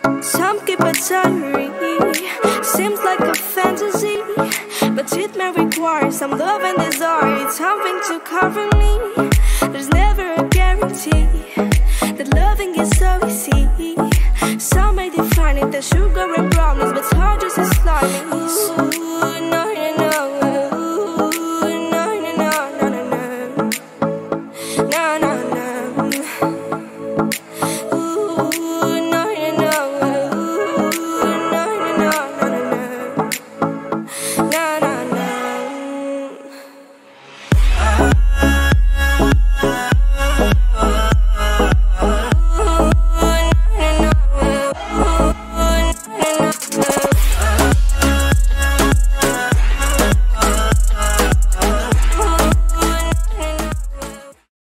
Some keep a diary, seems like a fantasy, but it may require some love and desire, something to cover me. There's never a guarantee that loving is so easy. Some may define it as sugar and brownies, but hard just as slimy.